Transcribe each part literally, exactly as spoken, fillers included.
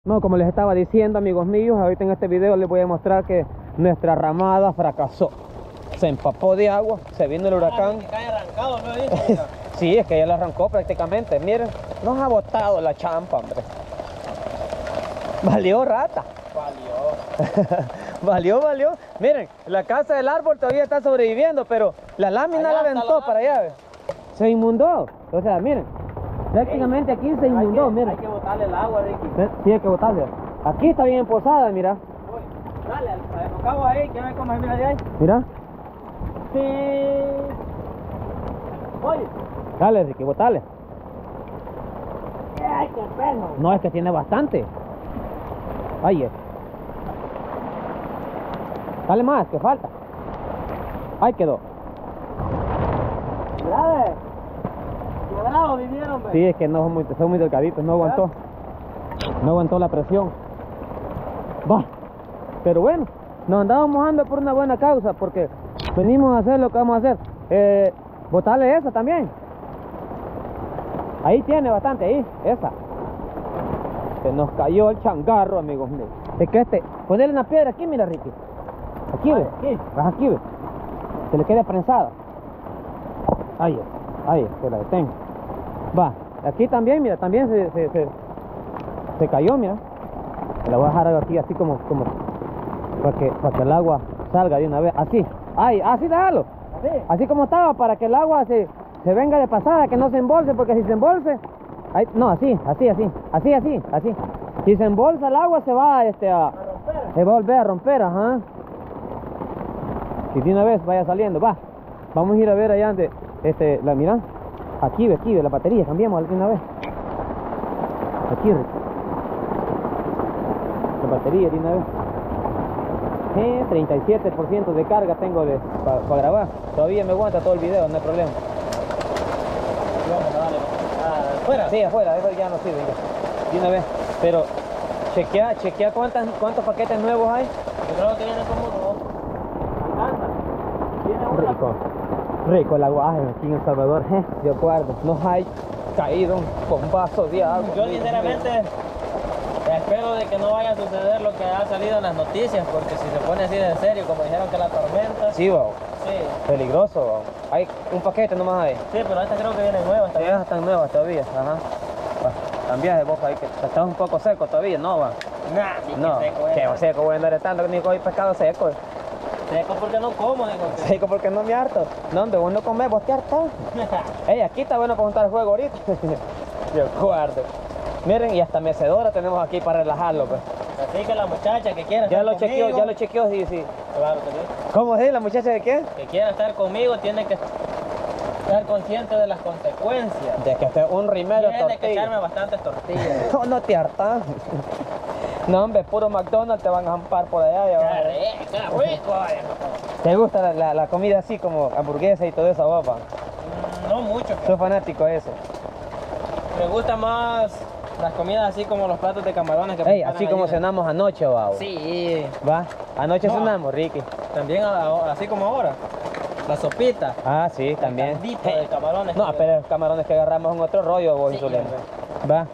No, como les estaba diciendo, amigos míos, ahorita en este video les voy a mostrar que nuestra ramada fracasó. Se empapó de agua, se vino el huracán. Ah, cae arrancado, ¿no he visto? Sí, es que ya la arrancó prácticamente. Miren, nos ha botado la champa, hombre. Valió rata. Valió. Valió, valió. Miren, la casa del árbol todavía está sobreviviendo, pero la lámina Allá la está aventó la para allá. ¿Ve? Se inundó. O sea, miren, prácticamente aquí se inundó, hay que, miren. Hay que botarle el agua, Ricky. Sí, hay que botarle. Aquí está bien posada, mira. Uy, dale, enfocamos ahí, que ve cómo se mira de ahí. Mira. Sí. Oye. Dale, Ricky, botale. Ay, qué pelo. No, es que tiene bastante. Ahí es. Dale más, que falta. Ahí quedó. Mira, quebrado vinieron, ve. Sí, es que no son muy, son muy delgaditos, no aguantó. No aguantó la presión. Va. Pero bueno, nos andamos mojando por una buena causa, porque venimos a hacer lo que vamos a hacer. Eh, botarle esa también. Ahí tiene bastante, ahí, esa. Se nos cayó el changarro, amigos míos. Es que este, ponerle una piedra aquí, mira, Ricky. Aquí, ve. Aquí. Vas aquí, ve. Que le quede prensada. Ahí es, ahí es, que la detengo. Va, aquí también, mira, también se, se, se, se cayó, mira. La voy a dejar aquí así como, como para que, para que el agua salga de una vez. Así, ahí, así déjalo. Así. Así como estaba, para que el agua se, se venga de pasada, que no se embolse, porque si se embolse, ahí, no, así, así, así, así, así, así. Si se embolsa el agua se va este, a, A romper. se va a volver a romper, ajá. Si de una vez vaya saliendo, va. Vamos a ir a ver allá donde, este, la mira. Aquí ve, aquí ve la batería, cambiamos de una vez. Aquí, Ricky. La batería de una vez. Eh, treinta y siete por ciento de carga tengo de para pa grabar. Todavía me aguanta todo el video, no hay problema. Vamos, dale. Ah, ¿afuera? Sí, afuera, eso ya no sirve ya. De una vez. Pero chequea, chequea cuántas, cuántos paquetes nuevos hay. Yo creo que viene como dos. Alcanza. Tiene una. Rico. Rico el aguaje aquí en El Salvador, eh, de acuerdo. Nos ha caído un bombazo de agua. Yo sinceramente espero de que no vaya a suceder lo que ha salido en las noticias, porque si se pone así de serio, como dijeron que la tormenta. Sí, wow. Sí, Peligroso, wow. Hay un paquete nomás ahí. sí, pero esta creo que viene nueva. Está Estas están nuevas todavía, ajá. Va, cambias de boca ahí que estás un poco seco todavía, no va. Nah, ni No, que seco, que eh. seco voy a andar estando ni con pescado seco. Seco porque no como, digo. que- Seco porque no me harto. No, hombre, vos no comés, vos te hartas. Ey, aquí está bueno para juntar el juego ahorita. De acuerdo. Miren, y hasta mecedora tenemos aquí para relajarlo, pues. Así que la muchacha que quiera Ya estar lo chequeó, conmigo, ya lo chequeó, sí, sí. claro que sí. ¿Cómo es la muchacha de qué? Que quiera estar conmigo tiene que estar consciente de las consecuencias. De que esté un rimero de Tiene que echarme tortilla. bastantes tortillas. No, no te hartas. No, hombre, puro McDonald's te van a jampar por allá. Ya va. ¡Qué rico! rico, vaya. ¿Te gusta la, la, la comida así como hamburguesa y todo eso, papá? Mm, No mucho. Soy fanático de eso. Me gusta más las comidas así como los platos de camarones que Ey, preparan así como allí. cenamos anoche, va. Sí, ¿Va? Anoche No. cenamos, Ricky. también a- a- así como ahora. La sopita. Ah, sí, el también. caldito de camarones. No, pero los camarones que agarramos en otro rollo, vos, Sí, insulino. hombre. Va.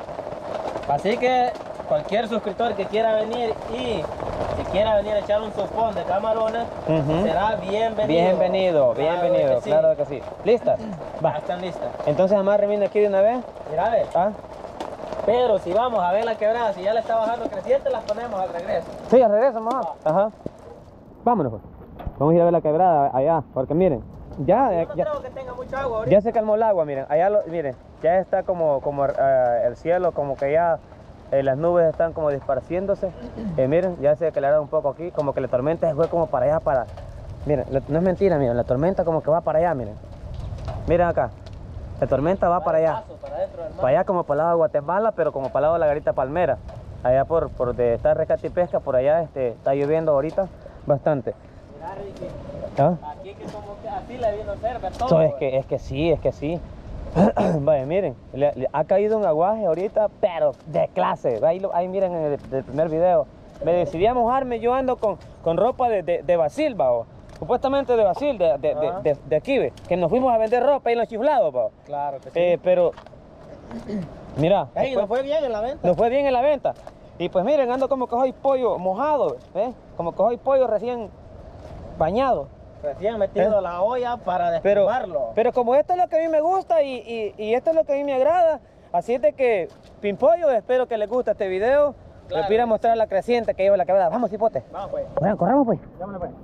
Así que cualquier suscriptor que quiera venir y si quiera venir a echar un sopón de camarones, Ujú. será bienvenido. Bienvenido, Claro bienvenido, que sí. claro que sí. ¿Listas? Ya Va. están listas. Entonces, amarre viene aquí de una vez. Mira, a ver. ¿Ah? Pero si vamos a ver la quebrada, si ya le está bajando creciente, las ponemos al regreso. Sí, al regreso, mamá. Ajá. Vámonos, pues. Vamos a ir a ver la quebrada allá, porque miren, ya, Yo no ya, creo que tenga mucha agua ahorita. ya se calmó el agua, miren. Allá, lo, miren, ya está como, como eh, el cielo, como que ya eh, las nubes están como disparciéndose. Eh, miren, ya se aclararon un poco aquí, como que la tormenta se fue como para allá, para... Miren, la- no es mentira, miren, la tormenta como que va para allá, miren. Miren acá, la tormenta va para allá. Paso, para adentro del mar. Para allá como para el lado de Guatemala, pero como para el lado de la Garita Palmera. Allá por, por donde está Rescate y Pesca, por allá este, está lloviendo ahorita bastante. Mira, Ricky, ¿Ah? aquí que como que así le vino cerca todo. So, es, que, es que sí, es que sí. Vaya, miren, le- le ha caído un aguaje ahorita, pero de clase. Ahí, lo- ahí miren en el, el primer video. Me decidí a mojarme, yo ando con, con ropa de, de, de Basil, bao. Supuestamente de Basil, de, de, de, Ajá. de, de aquí, ve, que nos fuimos a vender ropa ahí en los chiflados, bao. Claro que sí. Eh, pero, mira, Ey, después- ¿no fue bien en la venta? nos fue bien en la venta. Y pues miren, ando como que hoy pollo mojado, ¿eh? Como que hoy pollo recién bañado. Recién metido ¿Eh? la olla para Pero, desfumarlo. pero como esto es lo que a mí me gusta y, y, y esto es lo que a mí me agrada, así es de que, Pimpollo, espero que les guste este video. Claro. Les voy a ir a mostrar la creciente que lleva la quebrada. Vamos, hipote. Vamos pues. Bueno, corramos pues. Vámonos pues.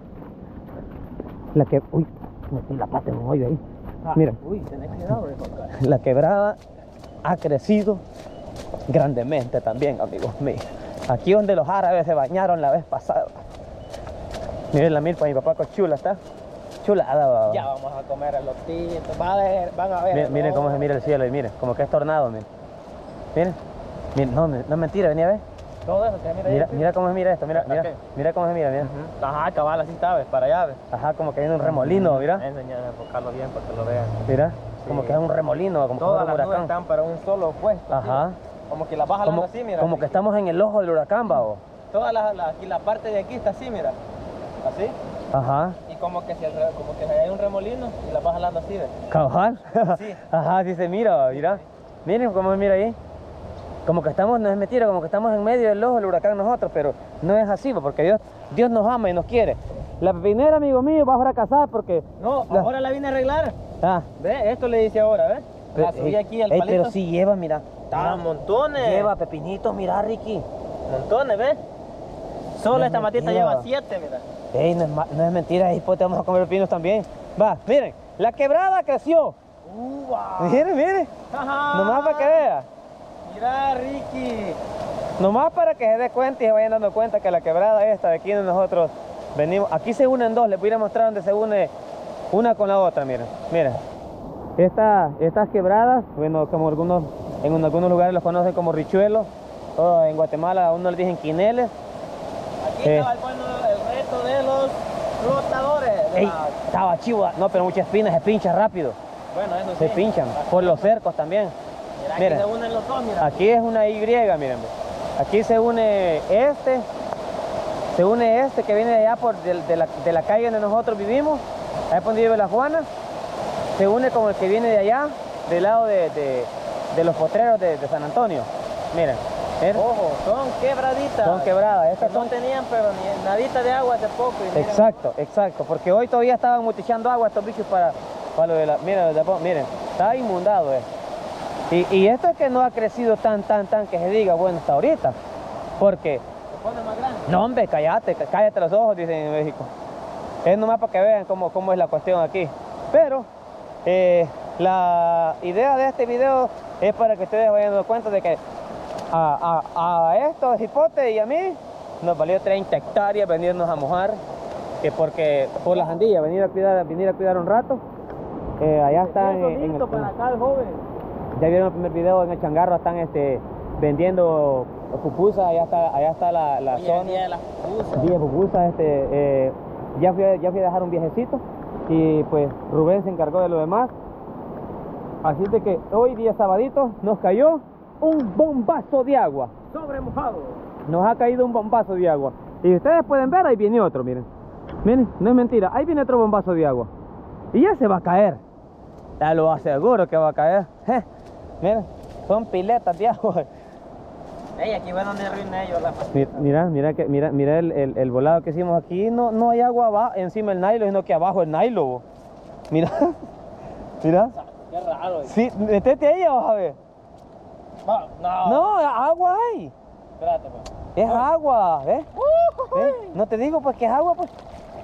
La que, uy, metí la pata en un hoyo ahí. Ah, Mira, uy, tenés cuidado de tocar. la quebrada ha crecido grandemente también, amigos míos. Aquí donde los árabes se bañaron la vez pasada. Miren la milpa, mi papá con chula está. Chulada, baba. Ya vamos a comer el lotito. Van a ver, van a ver. Miren, miren cómo se mira el cielo y miren, como que es tornado, miren. Miren, miren, no, no es mentira, venía a ver. Todo eso, que mira ahí. Mira, mira cómo se mira esto, mira, mira, ¿Qué? mira cómo se mira, mira. Ujú. Ajá, cabal, así sabes, para allá, ves. Ajá, como que viene un remolino, mira. Enseñar a enfocarlo bien para que lo vean. Mira, Sí. como que es un remolino, como que Todas es un las nubes huracán. están para un solo puesto. Ajá. ¿Sí? Como que las vas jalando Como, así, mira. como que estamos en el ojo del huracán, babo. Toda la, la, aquí la parte de aquí está así, mira. Así. Ajá. Y como que si el re- como que hay un remolino y la vas jalando así, ¿ves? Cabal. Sí. Ajá, así se mira, mira. Miren cómo se mira ahí. Como que estamos, no es mentira, como que estamos en medio del ojo del huracán nosotros, pero no es así, porque Dios, Dios nos ama y nos quiere. La pepinera, amigo mío, va a fracasar porque... No, la- ahora la vine a arreglar. Ah, Ve, esto le dice ahora, ¿ves? La subí ey, aquí al ey, palito. pero sí lleva, mira. Está Mira, montones. Lleva pepinitos, mira, Ricky. Montones, ¿ves? Solo No es esta matita mentira. lleva siete, mira. Ey, no es, ma- no es mentira, hipote, vamos a comer pepinos también. Va, miren, la quebrada creció. ¡Uva! Miren, miren, Ajá. nomás para que vea. Mira, Ricky. Nomás para que se dé cuenta y se vayan dando cuenta que la quebrada esta de aquí donde nosotros venimos, aquí se unen dos, les voy a ir a mostrar donde se une una con la otra, miren, miren. Esta, estas quebradas, bueno, como algunos, en algunos lugares los conocen como richuelos, o en Guatemala a uno les dicen quineles. Aquí Eh. estaba el, bueno, el reto de los flotadores. de Ey, la- estaba chiva, no, pero muchas espinas, se pinchan rápido, Bueno, eso se sí. pinchan, por los cercos también. Mira, Miren. aquí se unen los dos, mira. Aquí es una Y, miren. ve. Aquí se une este, se une este que viene de allá por de, de la, de la calle donde nosotros vivimos, ahí por donde vive la Juana. Se une con el que viene de allá, del lado de, de- de los potreros de, de San Antonio. Miren, miren, Ojo, son quebraditas. son quebradas. Que Estas no son... tenían, pero ni nadita de agua hace poco. Y miren, Exacto, exacto, porque hoy todavía estaban mutichando agua estos bichos para, para lo de la... Miren, de- miren, está inundado eh. Y, y esto es que no ha crecido tan, tan, tan que se diga, bueno, hasta ahorita. Porque, se pone más grande. no hombre, cállate, cá- cállate los ojos, dicen en México. Es nomás para que vean cómo, cómo es la cuestión aquí. Pero, eh, la idea de este video es para que ustedes vayan dando cuenta de que a, a, a estos hipotes y a mí nos valió treinta hectáreas venirnos a mojar, que porque por las andillas, venir a cuidar, venir a cuidar un rato. Eh, allá están en, en el, Solito para acá el joven. ya vieron el primer video, en el changarro están este, vendiendo pupusas, allá está, allá está la, la Hoy es zona. el día de las pupusas. Día de pupusas, este, eh, ya, fui a, ya fui a dejar un viajecito y pues Rubén se encargó de lo demás. Así de que hoy día sabadito nos cayó un bombazo de agua. Sobre mojado. Nos ha caído un bombazo de agua. Y ustedes pueden ver, ahí viene otro, miren. Miren, no es mentira, ahí viene otro bombazo de agua. Y ya se va a caer. Ya lo aseguro que va a caer. Je, miren, son piletas de agua. Ey, aquí fue donde arruiné yo la Mi- Mira, mira, que, mira, mira el, el, el volado que hicimos aquí. No, no hay agua abajo, encima el nylon, sino que abajo el nylon. bo. Mira, mira. Qué raro. Sí, metete ahí, vas a ver. Va, no. No, agua hay. Espérate, pues. Es agua, ¿ves? ¿Ves? No te digo pues que es agua, pues.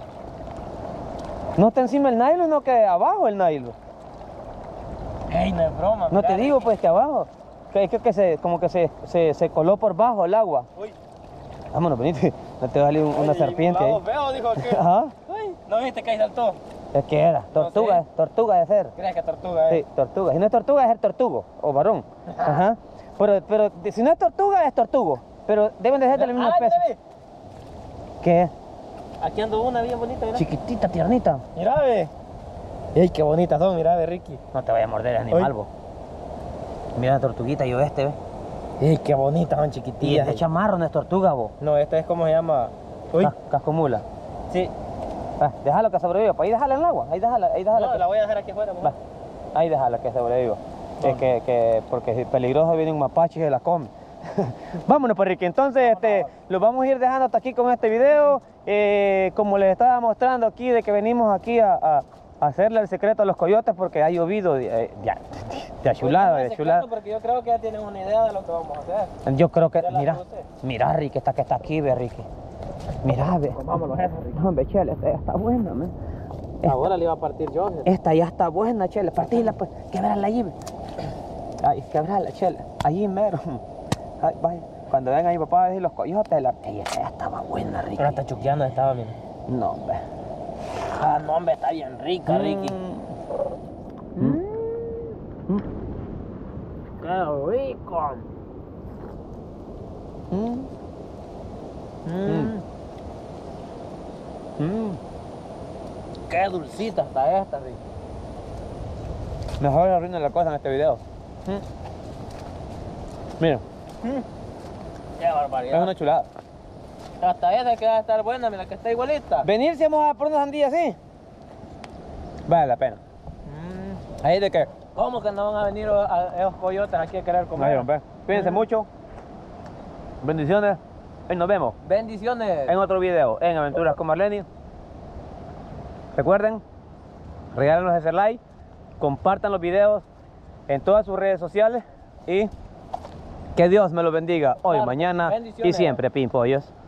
No está encima el nylon, sino que abajo el nylon. Ey, no es broma. No mira, te digo Ricky. pues que abajo. Que es que, que se, como que se, se, se coló por bajo el agua. Uy. Vámonos, venite. No te va a salir un- una Oye, serpiente ahí. un lado feo, dijo que. Ajá. Uy, ¿no viste que ahí saltó? Es que era, tortuga, sé. tortuga de ser. ¿Crees que tortuga Sí, es? tortuga. Si no es tortuga, es el tortugo o varón. Ajá. Pero, pero si no es tortuga, es tortugo. Pero deben de ser de la misma Ah, mira, especie. ¿Qué? ve. Aquí ando una bien bonita, mira. Chiquitita, tiernita. Mira, ve. Ey, qué bonitas son, mira, ve, Ricky. No te vaya a morder el Uy. animal, vos. Mira la tortuguita y este, ¿ves? Ey, qué bonitas son Y chiquitillas. es de chamarro, no es tortuga, vos. No, esta es como se llama. Uy. Cas- Cascomula. Sí. Ah, déjalo que sobreviva. Pues ahí déjala en el agua. Ahí déjala, ahí déjala. No, que... la voy a dejar aquí afuera, Va, mujer. ahí déjala que sobreviva. Es ¿Dónde? que, que, porque si es peligroso viene un mapache y se la come. Vámonos, pues, Ricky. Entonces, este, los vamos a ir dejando hasta aquí con este video. Eh, como les estaba mostrando aquí, de que venimos aquí a, a, a hacerle el secreto a los coyotes porque ha llovido de, de, de chulada, de chulada. Porque yo creo que ya tienen una idea de lo que vamos a hacer. Yo creo que, Ya la mira, puse. mira, Ricky, esta que está aquí, ve, Ricky. Mira, ve. Comámoslo eso, Ricky. No, ve, chele, esta ya está buena, man. Ahora le iba a partir yo. Esta ya está buena, chele. Partila, pues. Quebrala allí, ve. Ay, quebrala, chele. Allí mero. Ay, vaya. Cuando venga mi papá a decir los coyotes, la... Ey, esta ya estaba buena, Ricky. Pero hasta chuqueando estaba, mira. No, hombre. Ah, no, hombre, está bien rica, Ricky. Mm. Mm. ¡Qué rico! Mm. Mm. Mm. ¡Qué dulcita está esta, Ricky! Mejor arruina la cosa en este video. Mira, ¡Qué barbaridad! es una chulada. Hasta esa que va a estar buena, mira que está igualita. Venirse vamos a por una sandía así. Vale la pena. Mm. Ahí de que. ¿Cómo que no van a venir a esos coyotes aquí a querer comer? Ahí, hombre. Cuídense Mm. mucho. Bendiciones. Y nos vemos Bendiciones. en otro video en Aventuras con Marleni. Recuerden, regálenos ese like, compartan los videos en todas sus redes sociales y que Dios me los bendiga hoy, Claro. mañana y Bendiciones. siempre, pimpollos.